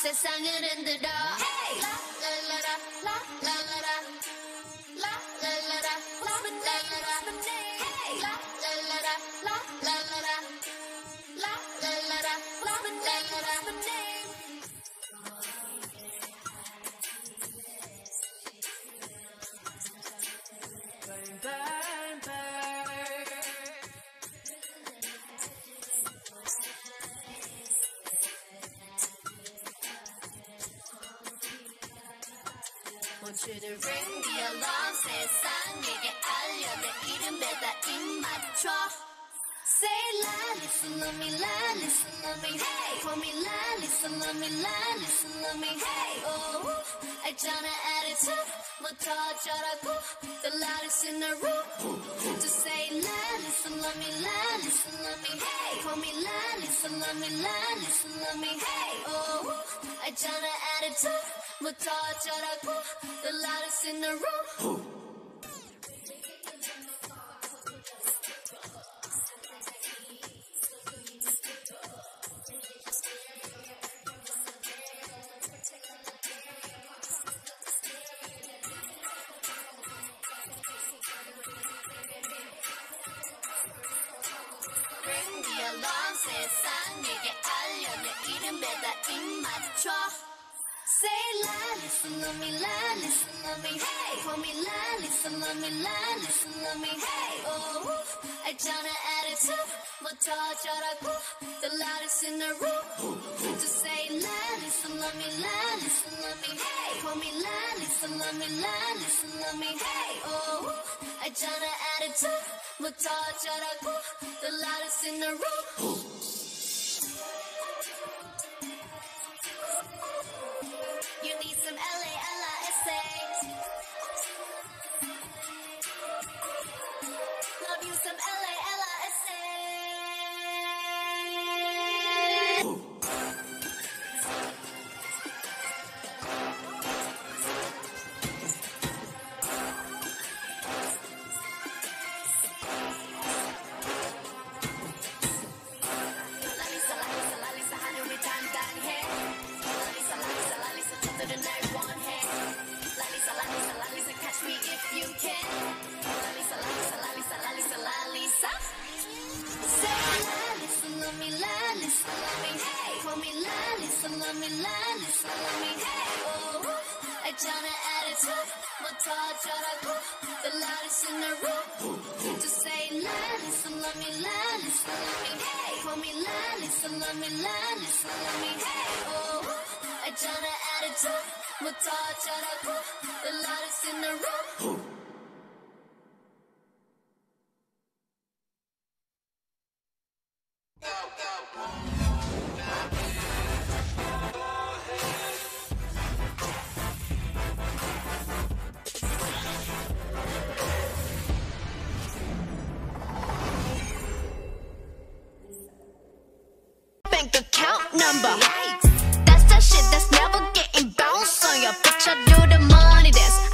세상을 흔들어 Hey 라라라 라라라 라라라 라라라 Hey 라라라 라라라 라라라 라라라 Want you to ring the alarm 세상에게 알려 내 이름 배다 입 맞춰 Say LALISA love me LALISA love me Hey call me LALISA love me LALISA love me Hey oh 알잖아 attitude부터 어쩌라고 The loudest in the room Just say LALISA love me LALISA love me Hey call me LALISA love me LALISA love me Hey oh 알잖아 attitude부터 어쩌라고 The loudest in the room 세상에게 알려 내 이름 배다 입 맞춰 Say LALISA love me LALISA love me Hey call me LALISA love me LALISA love me Hey oh 알잖아 attitude부터 어쩌라고 The loudest in the room Just say LALISA love me LALISA love me Hey call me LALISA love me LALISA love me Hey oh 알잖아 attitude부터 어쩌라고 The loudest in the room You need some LALISA Love you some LALISA LALISA LALISA LALISA 하늘이 단단해 LALISA LALISA LALISA 날 원해 LALISA LALISA LALISA catch me if you can LALISA LALISA LALISA LALISA LALISA Say LALISA love me LALISA love me Hey call me LALISA love me LALISA love me Hey oh 알잖아 attitude부터 어쩌라고 The loudest in the room Just say LALISA love me LALISA love me Hey call me LALISA love me LALISA love me Hey oh 알잖아 attitude부터 어쩌라고 The loudest in the room Bank account number That's that shit that's never getting bounced on your picture do the money dance